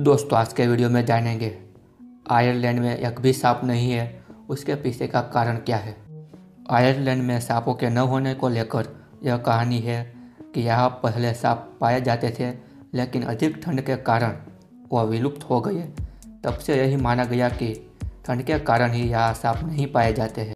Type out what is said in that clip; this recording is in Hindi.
दोस्तों आज के वीडियो में जानेंगे आयरलैंड में एक भी सांप नहीं है, उसके पीछे का कारण क्या है। आयरलैंड में सांपों के न होने को लेकर यह कहानी है कि यहाँ पहले सांप पाए जाते थे, लेकिन अधिक ठंड के कारण वह विलुप्त हो गए। तब से यही माना गया कि ठंड के कारण ही यहाँ सांप नहीं पाए जाते हैं।